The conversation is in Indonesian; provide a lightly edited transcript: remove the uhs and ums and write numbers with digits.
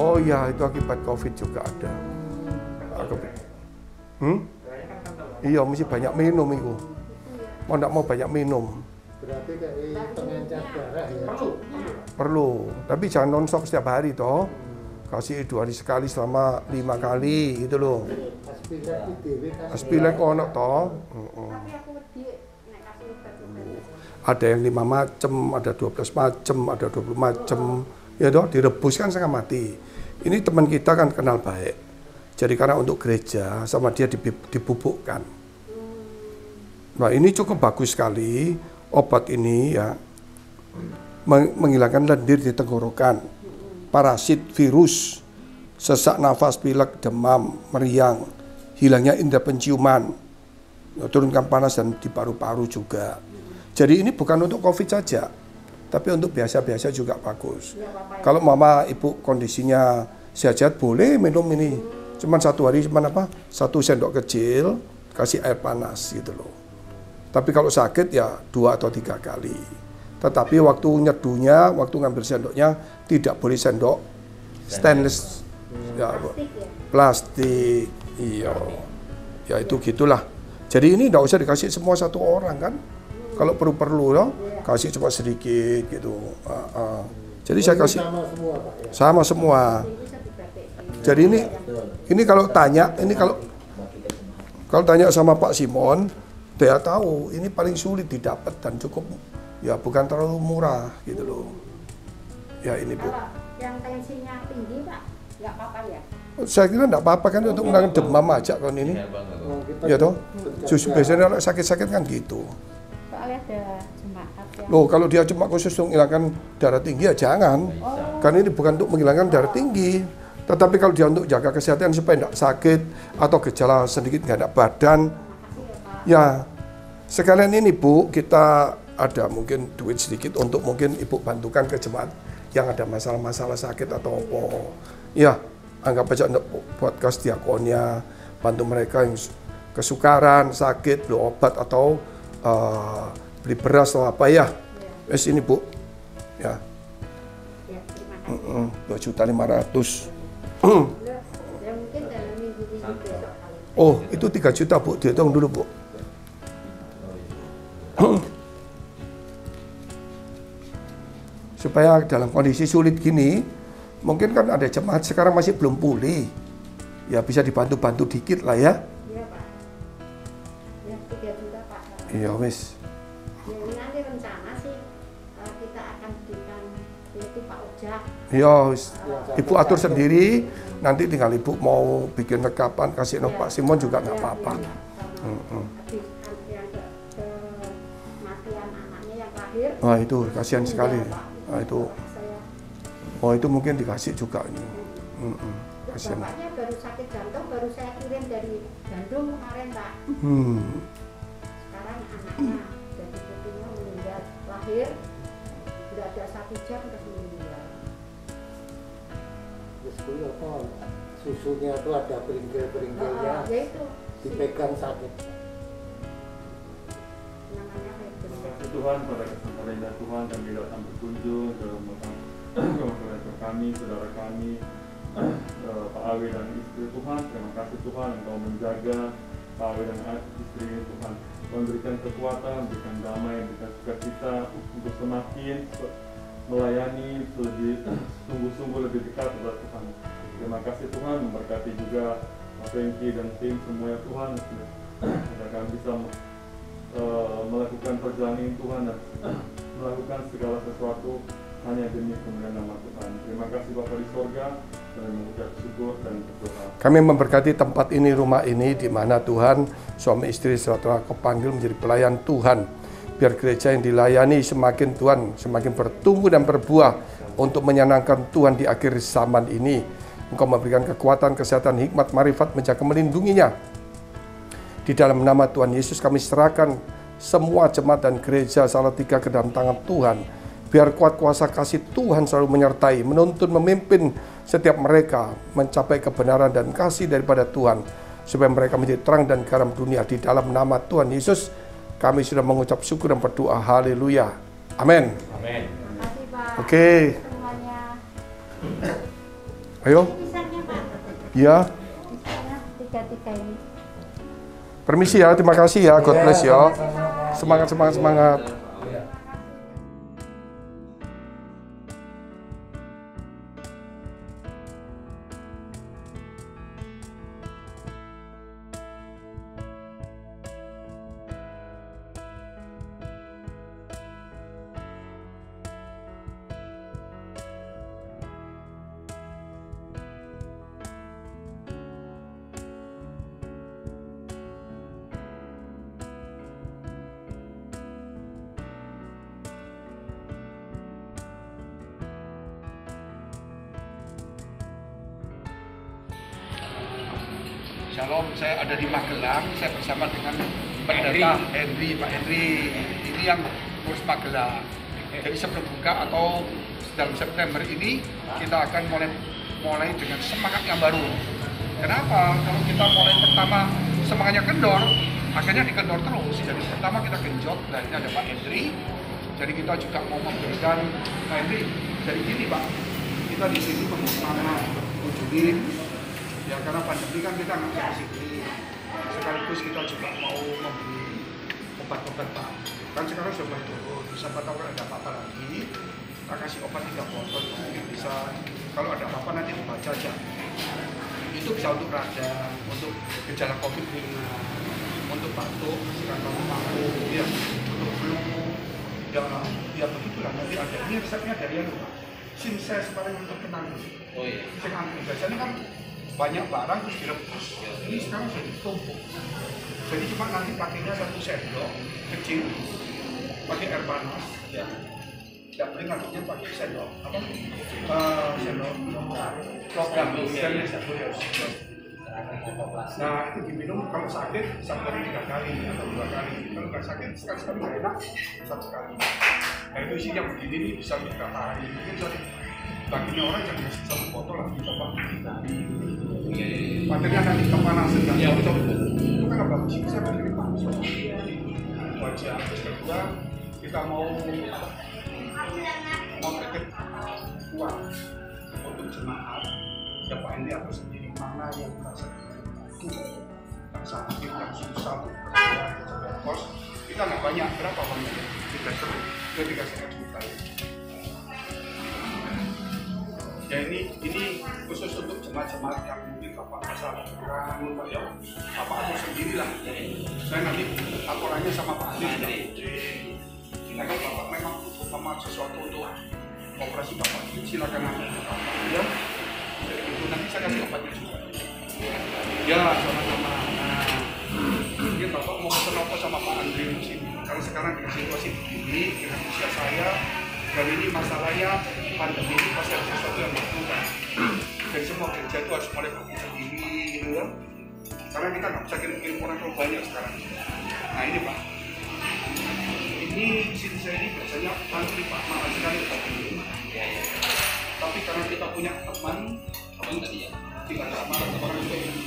Oh iya, itu akibat COVID juga ada. Iya, mesti banyak minum itu. Mau nggak mau banyak minum. Berarti kayak pengencer darah ya? Perlu, tapi jangan non-stop setiap hari toh. Kasih 2 hari sekali selama 5 kali gitu loh. Aspilek ono toh. Ada yang 5 macam, ada 12 macam, ada 20 macam. Ya toh, direbus kan setengah mati. Ini teman kita kan kenal baik. Jadi karena untuk gereja sama dia dibubukkan. Nah ini cukup bagus sekali obat ini ya, menghilangkan lendir di tenggorokan, parasit, virus, sesak nafas, pilek, demam, meriang, hilangnya indera penciuman, turunkan panas dan di paru-paru juga. Jadi ini bukan untuk COVID saja, tapi untuk biasa-biasa juga bagus. Kalau mama ibu kondisinya sehat-sehat boleh minum ini. Cuman 1 hari cuman 1 sendok kecil kasih air panas gitu loh. Tapi kalau sakit ya 2 atau 3 kali. Tetapi waktu nyeduhnya, waktu ngambil sendoknya tidak boleh sendok stainless, ya, plastik. Iya, ya itu gitulah. Jadi ini tidak usah dikasih semua 1 orang kan. Kalau perlu loh, kasih cuma sedikit gitu. Jadi saya kasih sama semua. Jadi ini kalau tanya, kalau tanya sama Pak Simon, dia tahu ini paling sulit didapat dan cukup ya bukan terlalu murah gitu loh. Ya ini Bu. Kalau yang tensinya tinggi Pak, nggak apa-apa ya? Saya kira nggak apa-apa kan untuk menangani demam aja kan ini. Ya toh. Justru biasanya kalau sakit-sakit kan gitu. Soalnya ada jemaat yang... Loh kalau dia cuma khusus untuk menghilangkan darah tinggi ya jangan. Kan ini bukan untuk menghilangkan darah tinggi. Tetapi kalau dia untuk jaga kesehatan supaya tidak sakit atau gejala sedikit nggak enak badan, ya sekalian ini Bu, kita ada mungkin duit sedikit untuk mungkin Ibu bantukan ke jemaat yang ada masalah-masalah sakit atau apa. Ya, anggap aja untuk buat kas diakonnya, bantu mereka yang kesukaran, sakit, beli obat atau beli beras atau apa ya. Wes ini Bu, ya. 2.500.000. Ya mungkin dalam minggu besok kali. Oh, itu 3 juta Bu, dihitung dulu Bu. Supaya dalam kondisi sulit gini, mungkin kan ada jemaat sekarang masih belum pulih. Ya bisa dibantu-bantu dikit lah ya. Iya Pak. Ya 3 juta Pak. Iya wis. Ya ini nanti rencana sih kita akan berikan itu Pak Ojak. Iya wis. Ibu atur sendiri, nanti tinggal Ibu mau bikin rekapan kasih Pak Simon juga nggak apa-apa. Habis yang kematian anaknya yang lahir. Wah itu kasihan sekali. Nah itu, oh itu mungkin dikasih juga ini. Kasihan. Bapaknya baru sakit jantung, baru saya kirim dari Bandung kemarin Pak. Sekarang anaknya jadi putrinya meninggal lahir, tidak ada 1 jam terus meninggal. Terus apa? Susunya tuh ada beringgil-beringgilnya, Ya itu. dipegang sakit. Namanya kayak Tuhan pada kesempatan indah Tuhan kami datang berkunjung ke rumah kami, saudara kami, Pak Awi dan istri Tuhan. Terima kasih Tuhan Engkau menjaga Pak Awi dan istri Tuhan, memberikan kekuatan, memberikan damai, memberikan sukacita untuk semakin melayani lebih sungguh-sungguh lebih dekat kepada Tuhan. Terima kasih Tuhan, memberkati juga Pak Franky dan tim semua Tuhan, agar kami bisa melakukan perjalanan Tuhan dan melakukan segala sesuatu hanya demi kemuliaan nama Tuhan. Terima kasih Bapa di sorga, dan mengucap syukur dan berdoa. Kami memberkati tempat ini, rumah ini, di mana Tuhan suami istri setelah kepanggil menjadi pelayan Tuhan. Biar gereja yang dilayani semakin Tuhan semakin bertumbuh dan berbuah untuk menyenangkan Tuhan di akhir zaman ini. Engkau memberikan kekuatan, kesehatan, hikmat, marifat, menjaga, melindunginya. Di dalam nama Tuhan Yesus kami serahkan semua jemaat dan gereja Salatiga ke dalam tangan Tuhan. Biar kuat kuasa kasih Tuhan selalu menyertai, menuntun, memimpin setiap mereka mencapai kebenaran dan kasih daripada Tuhan. Supaya mereka menjadi terang dan garam dunia. Di dalam nama Tuhan Yesus kami sudah mengucap syukur dan berdoa. Haleluya. Amin. Amin. Terima kasih Pak. Oke. Semuanya. Ayo. Pisangnya Pak. Ya. Pisangnya 3 ini. Permisi ya, terima kasih ya. God bless ya. Semangat, semangat, semangat. Shalom, saya ada di Magelang, saya bersama dengan Pendeta Henry, Pak Henry. Ini yang ngurus Magelang. Jadi sebelum buka atau dalam September ini kita akan mulai dengan semangat yang baru. Kenapa? Kalau kita mulai pertama semangatnya kendor, akhirnya dikendor terus. Jadi pertama kita genjot, nah ini ada Pak Henry. Jadi kita juga mau memberikan Pak Henry. Jadi gini Pak, kita di sini bersama 7 tim. Ya karena pandemi kan kita nggak bisa sini. Sekaligus kita juga mau memberi obat-obat Pak. Kan sekarang sudah mulai turun. Siapa tahu kalau ada apa-apa lagi, kita kasih obat 3 botol. Mungkin bisa kalau ada apa-apa nanti dibaca aja. Itu bisa untuk radang, untuk gejala COVID ringan, untuk batuk, sekarang paru, ya, untuk flu. Ya begitulah. Nanti ada ini resepnya dari yang Pak. Sinses paling untuk tenang. Oh iya. Biasanya kan banyak barang terus direbus. Ini sekarang sudah ditumpuk. Jadi cuma nanti pakainya 1 sendok kecil, pakai air panas. Ya. Tidak boleh ngaduknya pakai sendok. Apa? Sendok logam. Nah itu diminum kalau sakit sampai 3 kali atau 2 kali. Kalau nggak sakit sekali nggak enak 1 kali. Nah itu isinya begini nih bisa berapa hari. Mungkin baginya orang jangan kasih 1 botol lagi coba. Materinya nanti kepanasan kan? Ya betul. Itu kan apa? Bisa berdiri panas. Wajah. Terus kedua kita mau bikin uang untuk jemaat. Ya Pak ini aku sendiri mana yang merasa yang sakit, yang susah, kos kita nggak banyak. Berapa banyak? 3,5 juta. Ya ini khusus untuk jemaat-jemaat yang mungkin Bapak masalah kurang, Pak ya, Bapak atur sendirilah. Saya nanti aturannya sama Pak Anies. Kalau Bapak memang sama sesuatu untuk operasi Bapak, silakan nanti Bapak ya. Itu nanti saya kasih obatnya juga. Ya sama-sama. Nah, mungkin Bapak mau pesan apa sama Pak Andri di sini? Karena sekarang dengan situasi begini, dengan usia saya. Dan ini masalahnya pandemi ini pasti ada sesuatu yang dilakukan. Dan semua gereja itu harus mulai bagi sendiri, gitu kan? Karena kita nggak bisa kirim orang terlalu banyak sekarang. Nah ini Pak, ini di sini saya ini biasanya antri Pak, mahal sekali Pak ini. Tapi karena kita punya teman tadi ya, tinggal sama orang itu